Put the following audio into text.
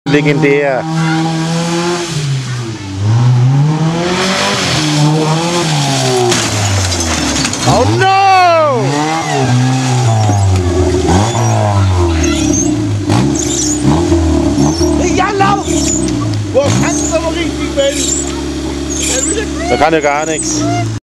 Legendär. Oh no! Ja, lauf! Wo kannst du aber richtig, Mensch? Da kann ja gar nichts.